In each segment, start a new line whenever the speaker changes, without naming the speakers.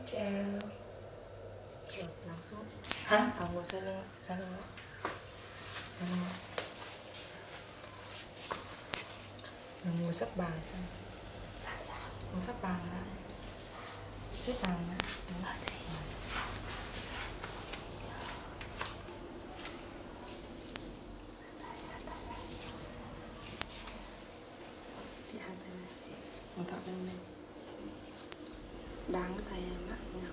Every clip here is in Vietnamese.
Chào.
Được, nằm xuống.
Hả?
Ngồi xe lưng. Xe lưng. Xe lưng. Mình ngồi sắp bàn. Ngồi sắp bàn lại. Xếp bàn lại. Chị hai tay này. Ngồi thọ lên đây. Đáng cái tay em lại nhau.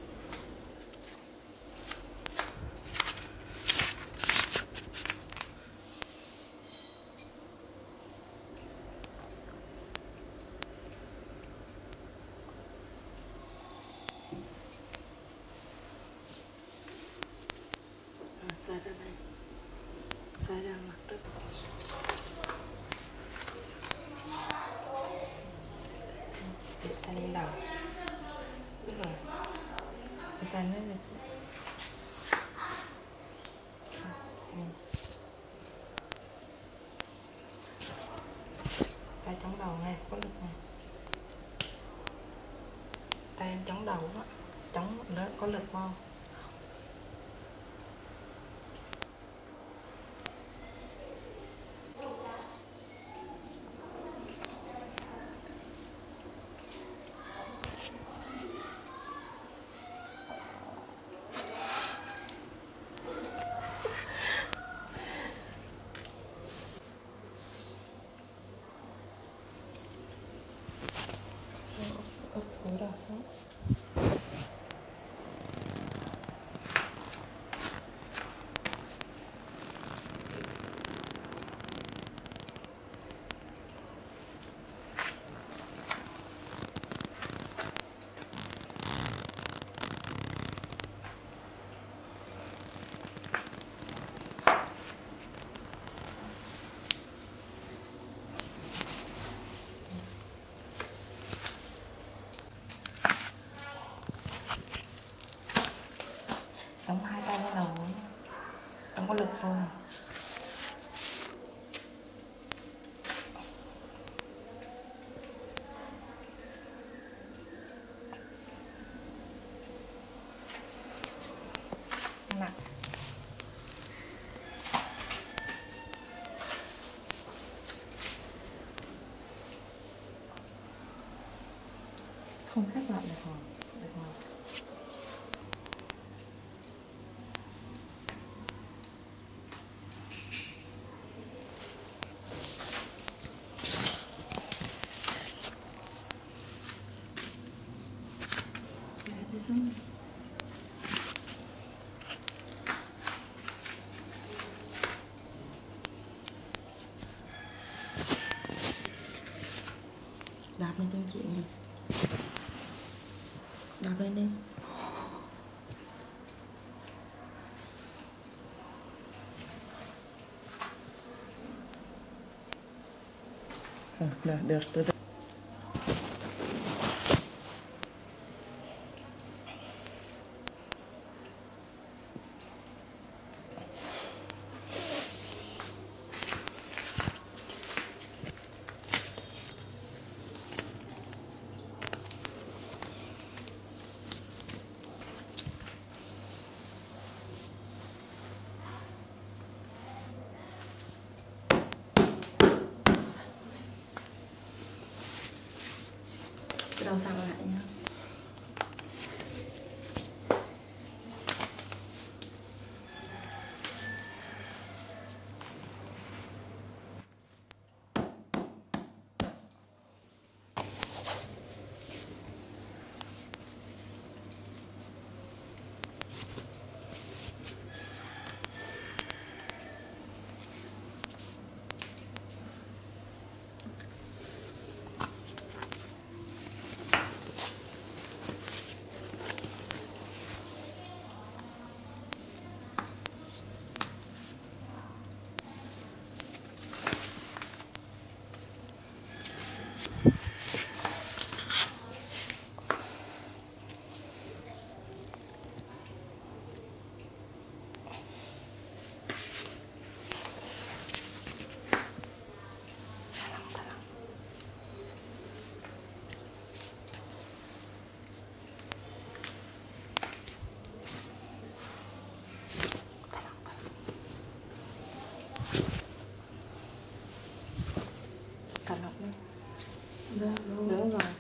Xoay ra đây, xoay ra mặt đất. Để tay lên đầu. Đúng rồi. Để tay lên là chị. Tay chống đầu nha, có lực nè. Tay em chống đầu á, chống nó có lực không? Úp cúi đầu xuống. Chống hai tay lên đầu nhé. Chống có lực thôi. Nặng. Không khép lại được hòn. Được hòn. Thế xuống. Đạp lên chân chị này. Đạp lên đi. Được, từ từ. Cái đầu thẳng lại nha. Đúng rồi.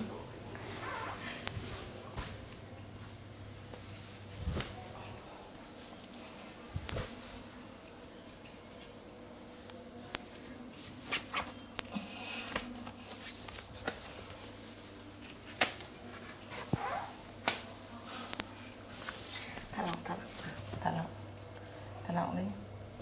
Thả lỏng đi.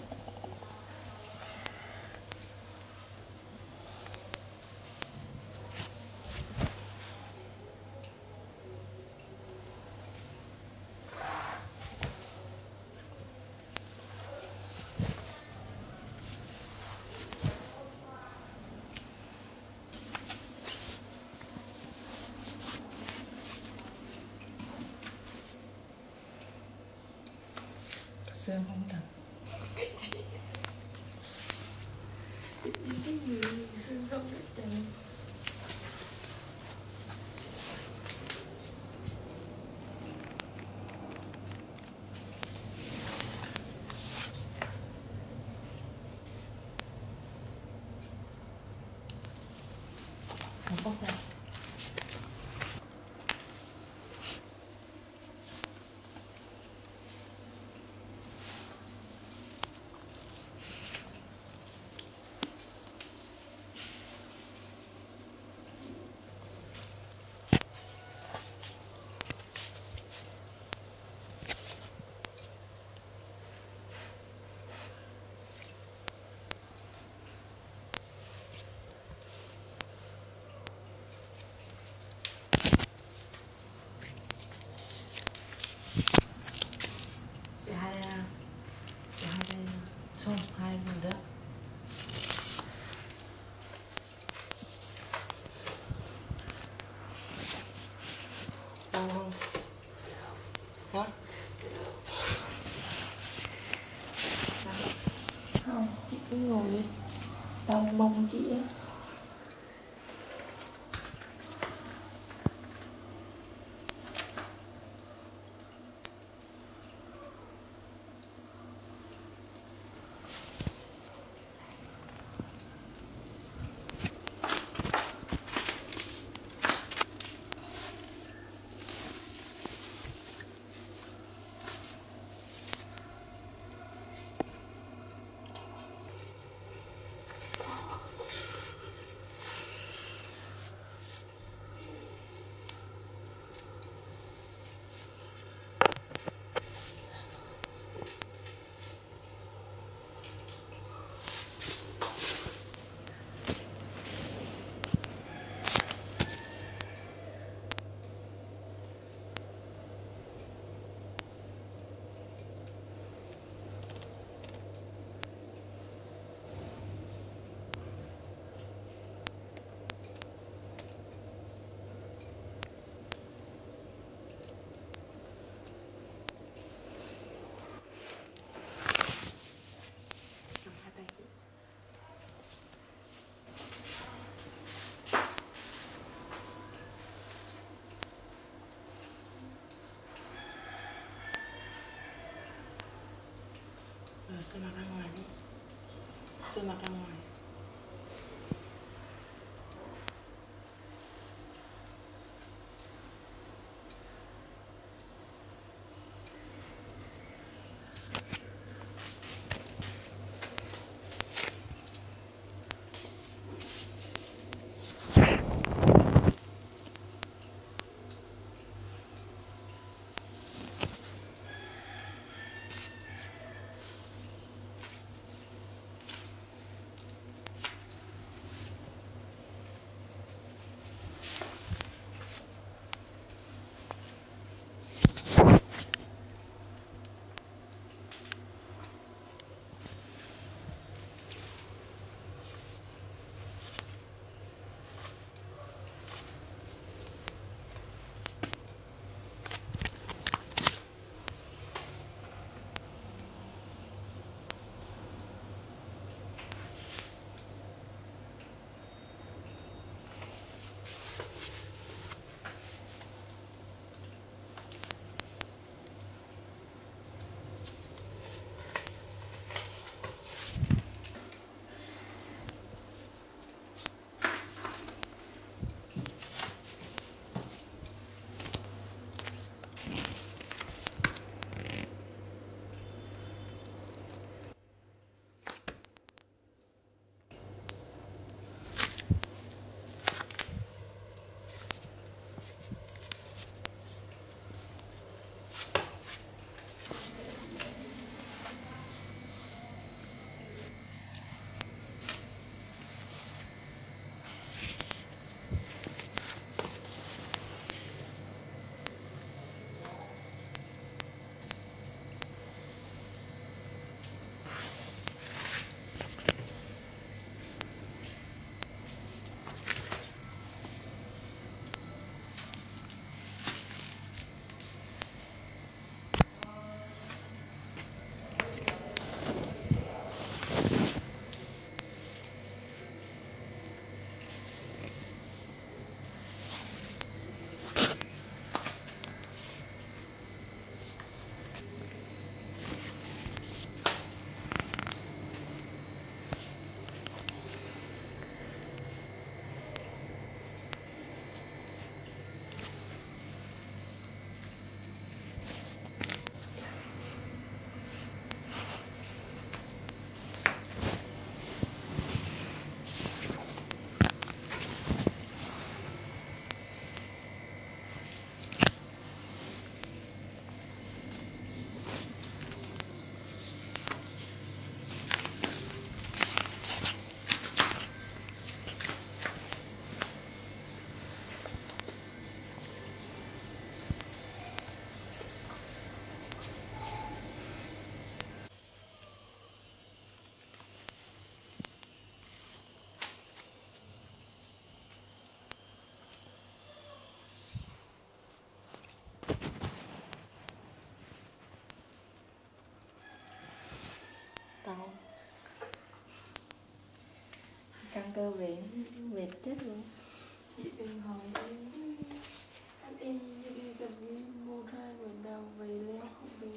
Xương không đau.
Cái gì xương không biết trời.
Không bốc ra. Hai đây xong hai người đó. Đau không? Hả?
Không, chị cứ ngồi đi. Đau mông chị á.
Cầm hai tay chị. Rồi xoay mặt ra ngoài đi. Xoay mặt ra ngoài. cơ về mệt chết luôn.
Chị đừng hỏi em như đi tập đi 1-2 buổi đầu về leo không được.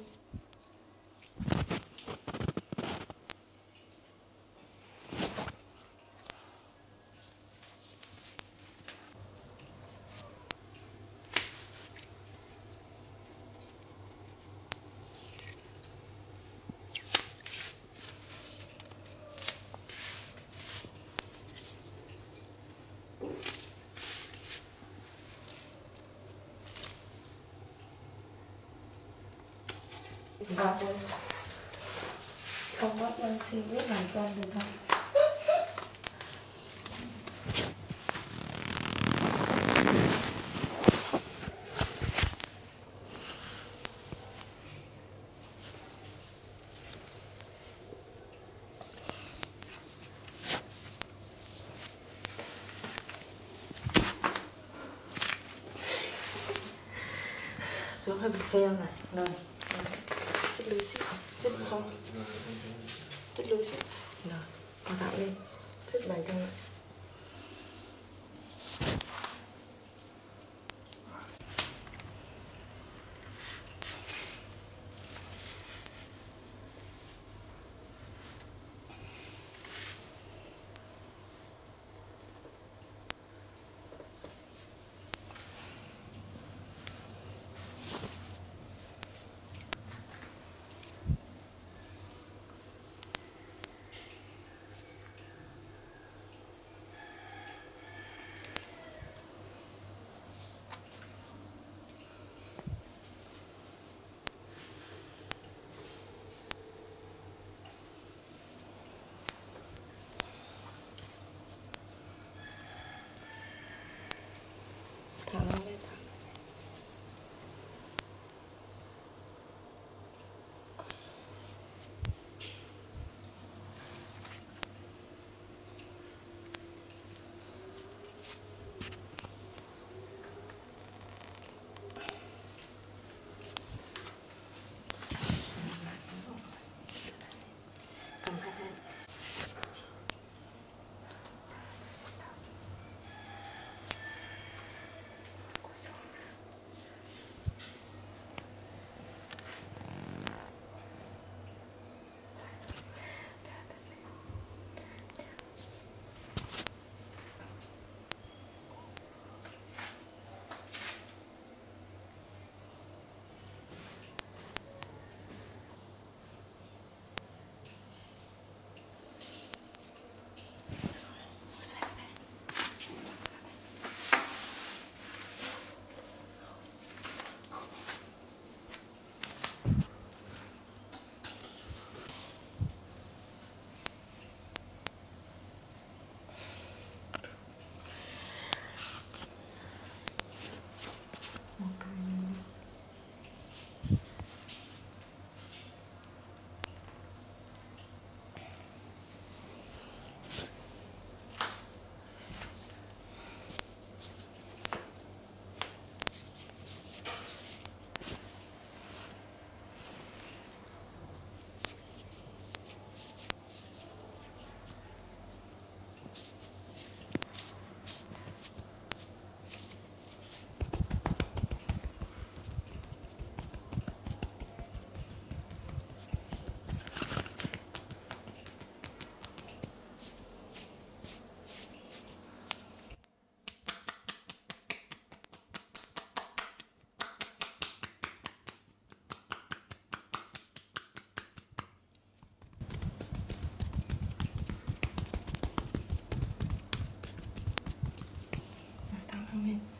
Và không bắt anh xin biết làm con được không? Xuống hơi bị phèo này, rồi xích lưới xích không, xích lưới xích, rồi có tạo lên, xích bài cho lại. Thả nó lên, thả. Cầm hai tay. Thẳng lên.